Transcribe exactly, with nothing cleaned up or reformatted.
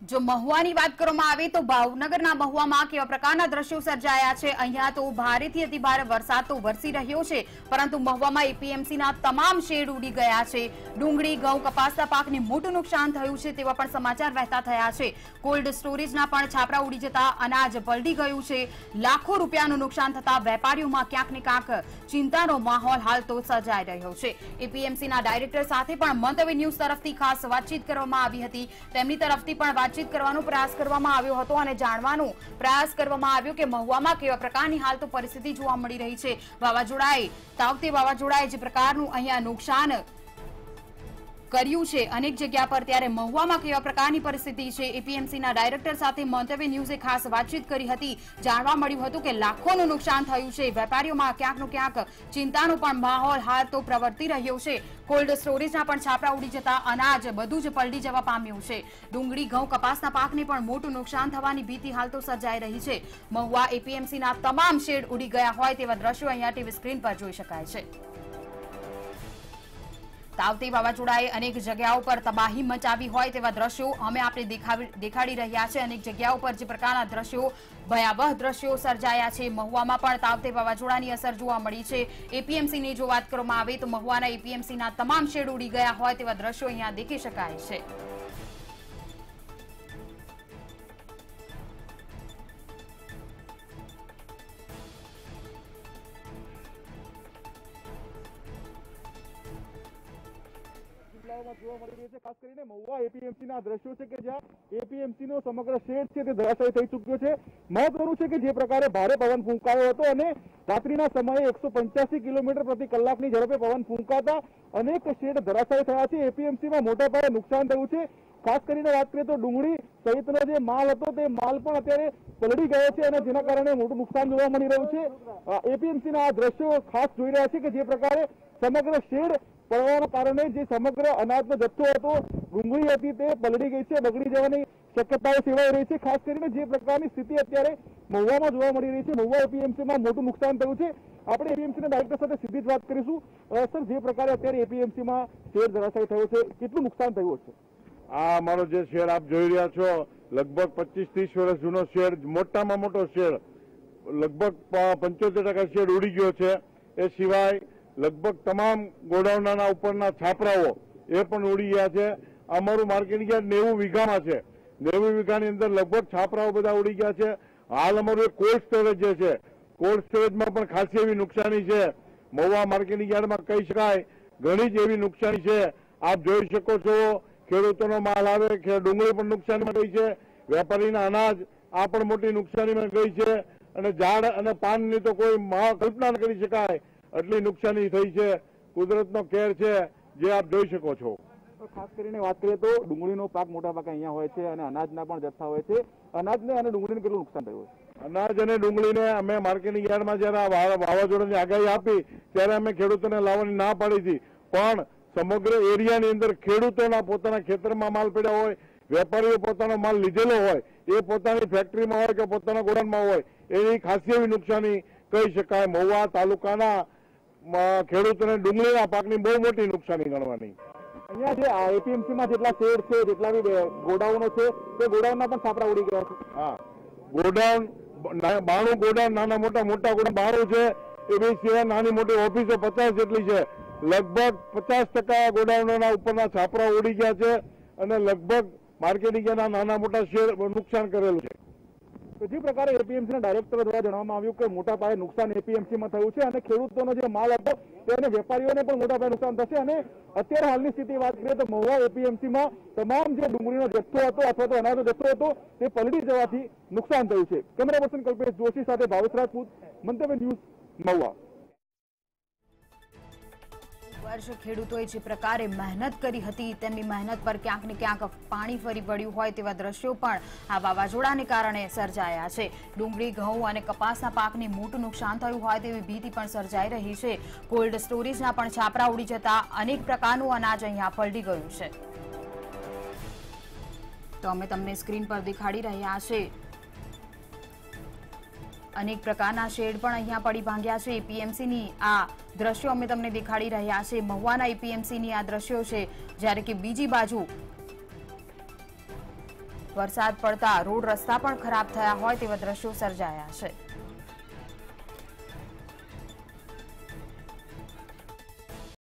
જો મહુવાની વાત કરવામાં આવે તો ભાવનગરના મહુવામાં કેવા પ્રકારના દ્રશ્યો સર્જાયા છે। અહીંયા તો ભારેથી અતિ ભારે વરસાદ તો વરસી રહ્યો છે, પરંતુ મહુવામાં એપીએમસીના તમામ શેડ ઉડી ગયા છે। ડુંગળી, ઘઉં, કપાસના પાકને મોટું નુકસાન થયું છે તેવા પણ સમાચાર વહેતા થયા છે। કોલ્ડ સ્ટોરેજના પણ છાપરા ઉડી જતા અનાજ પલટી ગયું છે। લાખો રૂપિયાનું નુકસાન થતા વેપારીઓમાં ક્યાંક ને ક્યાંક ચિંતાનો માહોલ હાલ તો સર્જાઈ રહ્યો છે। એપીએમસીના ડાયરેક્ટર સાથે પણ મંતવ્ય ન્યૂઝ તરફથી ખાસ વાતચીત કરવામાં આવી હતી। તેમની તરફથી પણ વાતચીત કરવાનો પ્રયાસ કરવામાં આવ્યો હતો અને જાણવાનો પ્રયાસ કરવામાં આવ્યો કે મહુવામાં કેવા પ્રકારની હાલ તો પરિસ્થિતિ જોવા મળી રહી છે। વાવાઝોડાએ તાવતે વાવાઝોડાએ જે પ્રકારનું અહીંયા નુકસાન કર્યું છે અનેક જગ્યા પર, ત્યારે મહુવામાં કેવા પ્રકારની પરિસ્થિતિ છે એપીએમસીના ડાયરેક્ટર સાથે મંતવ્ય ન્યૂઝે ખાસ વાતચીત કરી હતી। જાણવા મળ્યું હતું કે લાખોનું નુકસાન થયું છે। વેપારીઓમાં ક્યાંક નો ક્યાંક ચિંતાનો પણ માહોલ હાલ તો પ્રવર્તી રહ્યો છે। કોલ્ડ સ્ટોરેજના પણ છાપરા ઉડી જતા અનાજ બધું જ પલટી જવા પામ્યું છે। ડુંગળી, ઘઉં, કપાસના પાકને પણ મોટું નુકસાન થવાની ભીતિ હાલ તો સર્જાઈ રહી છે। મહુવા એપીએમસીના તમામ શેડ ઉડી ગયા હોય તેવા દ્રશ્યો અહીંયા ટીવી સ્ક્રીન પર જોઈ શકાય છે। તાવતે વાવાઝોડાએ અનેક જગ્યાઓ પર તબાહી મચાવી હોય તેવા દ્રશ્યો અમે આપણે દેખાડી રહ્યા છે। અનેક જગ્યાઓ પર જે પ્રકારના દ્રશ્યો ભયાવહ દ્રશ્યો સર્જાયા છે। મહુવામાં પણ તાવતે વાવાઝોડાની અસર જોવા મળી છે। એપીએમસીની જો વાત કરવામાં આવે તો મહુવાના એપીએમસીના તમામ શેડ ઉડી ગયા હોય તેવા દ્રશ્યો અહીંયા દેખી શકાય છે। જોવા મળી રહી છે ખાસ કરીને મહુવા એપીએમસીના દ્રશ્યો છે કે જ્યાં એપીએમસીનો સમગ્ર શેડ છે તે ધરાશાયી થઈ ચૂક્યો છે। મહત્વનું છે કે જે પ્રકારે ભારે પવન ફૂંકાયો હતો અને રાત્રિના સમયે એકસો પંચ્યાસી કિલોમીટર પ્રતિ કલાકની ઝડપે પવન ફૂંકાતા અનેક શેડ ધરાશાયી થયા છે। એપીએમસીમાં મોટા પાયે નુકસાન થયું છે। ખાસ કરીને વાત કરીએ તો ડુંગળી સહિતનો જે માલ હતો તે માલ પણ અત્યારે પલળી ગયો છે અને જેના કારણે મોટું નુકસાન જોવા મળી રહ્યું છે। એપીએમસીના આ દ્રશ્યો ખાસ જોઈ રહ્યા છે કે જે પ્રકારે સમગ્ર શેડ પડવાના કારણે જે સમગ્ર અનાજનો જથ્થો હતો, ડુંગળી હતી, તે પલળી ગઈ છે, બગડી જવાની શક્યતાઓ સેવાઈ રહી છે। ખાસ કરીને જે પ્રકારની સ્થિતિ અત્યારે મહુવામાં જોવા મળી રહી છે, મહુવા એપીએમસીમાં મોટું નુકસાન થયું છે। આપણે એપીએમસીના ડાયરેક્ટર સાથે સીધી જ વાત કરીશું। સર, જે પ્રકારે અત્યારે એપીએમસીમાં શેડ ધરાશાયી થયો છે, કેટલું નુકસાન થયું છે? આ અમારો જે શેડ આપ જોઈ રહ્યા છો, લગભગ પચીસ ત્રીસ વર્ષ જૂનો શેડ, મોટામાં મોટો શેડ, લગભગ પંચોતેર ટકા શેડ ઉડી ગયો છે। એ સિવાય લગભગ તમામ ગોડાઉનના ઉપરના છાપરાઓ એ પણ ઉડી ગયા છે। અમારું માર્કેટિંગ યાર્ડ નેવું વીઘામાં છે। નેવું વીઘાની અંદર લગભગ છાપરાઓ બધા ઉડી ગયા છે। હાલ અમારું કોલ્ડ સ્ટોરેજ જે છે, કોલ્ડ સ્ટોરેજમાં પણ ખાસી એવી નુકસાની છે। મહુવા માર્કેટિંગ યાર્ડમાં કહી શકાય ઘણી જ એવી નુકસાની છે। આપ જોઈ શકો છો, ખેડૂતોનો માલ આવે, ડુંગળી પણ નુકસાનીમાં ગઈ છે, વેપારીના અનાજ આ પણ મોટી નુકસાનીમાં ગઈ છે અને ઝાડ અને પાનની તો કોઈ કલ્પના ન કરી શકાય એટલી નુકસાની થઈ છે। કુદરતનો કેર છે જે આપ જોઈ શકો છો। ખાસ કરીને વાત કરીએ તો ડુંગળીનો પાક મોટા ભાગે અહીંયા હોય છે અને અનાજના પણ જથ્થા હોય છે। અનાજને અને ડુંગળીને કેટલું નુકસાન થયું છે? અનાજ અને ડુંગળીને અમે માર્કેટિંગ યાર્ડમાં જયારે વાવાઝોડાની આગાહી આપી ત્યારે અમે ખેડૂતોને લાવવાની ના પાડી હતી, પણ સમગ્ર એરિયાની અંદર ખેડૂતોના પોતાના ખેતરમાં માલ પડ્યા હોય, વેપારીઓ પોતાનો માલ લીધેલો હોય, એ પોતાની ફેક્ટરીમાં હોય કે પોતાના ગોડાઉનમાં હોય, એની ખાસી એવી નુકસાની કહી શકાય। મહુવા તાલુકાના ખેડૂતોને ડુંગળીના પાકની બહુ મોટી નુકસાની ગણવાની। અહીંયા જે એપીએમસીમાં જેટલા શેડ છે, જેટલા બી ગોડાઉનો છે, તે ગોડાઉનના પણ છાપરા ઉડી ગયા છે। હા, ગોડાઉન બાણું ગોડાઉન, નાના મોટા મોટા ગોડાઉન બાણું છે। એ બી સિવાય નાની મોટી ઓફિસો પચાસ જેટલી છે। લગભગ પચાસ ટકા ગોડાઉનોના ઉપરના છાપરા ઉડી ગયા છે અને લગભગ માર્કેટિંગ નાના મોટા શેર નુકસાન કરેલું છે। તો જે પ્રકારે એપીએમસીના ડાયરેક્ટર દ્વારા જણાવવામાં આવ્યું કે મોટા પાયે નુકસાન એપીએમસીમાં થયું છે અને ખેડૂતોનો જે માલ હતો તેને વેપારીઓને પણ મોટા પાયે નુકસાન થશે। અને અત્યારે હાલની સ્થિતિ વાત કરીએ તો મહુવા એપીએમસીમાં તમામ જે ડુંગળીનો જથ્થો હતો અથવા તો અનાજનો જથ્થો હતો તે પલટી જવાથી નુકસાન થયું છે। કેમેરા પર્સન કલ્પેશ જોશી સાથે ભાવેશ રાજપૂત, મંતવ્ય ન્યૂઝ, મહુવા। વર્ષ ખેડૂતોએ જે પ્રકારે મહેનત કરી હતી તેમની મહેનત પર ક્યાંક ને ક્યાંક પાણી ફરી વળ્યું હોય તેવા દ્રશ્યો પણ આ વાવાઝોડાને કારણે સર્જાયા છે। ડુંગળી, ઘઉં અને કપાસના પાકને મોટું નુકસાન થયું હોય તેવી ભીતિ પણ સર્જાઈ રહી છે। કોલ્ડ સ્ટોરેજના પણ છાપરા ઉડી જતા અનેક પ્રકારનું અનાજ અહીંયા પલટી ગયું છે। તો અમે તમને સ્ક્રીન પર દેખાડી રહ્યા છે અનેક પ્રકારના શેડ પણ અહીંયા પડી ભાંગ્યા છે। એપીએમસીની આ દ્રશ્યો અમે તમને દેખાડી રહ્યા છે। મહુવાના એપીએમસીની આ દ્રશ્યો છે, જ્યારે કે બીજી બાજુ વરસાદ પડતા રોડ રસ્તા પણ ખરાબ થયા હોય તેવા દ્રશ્યો સર્જાયા છે।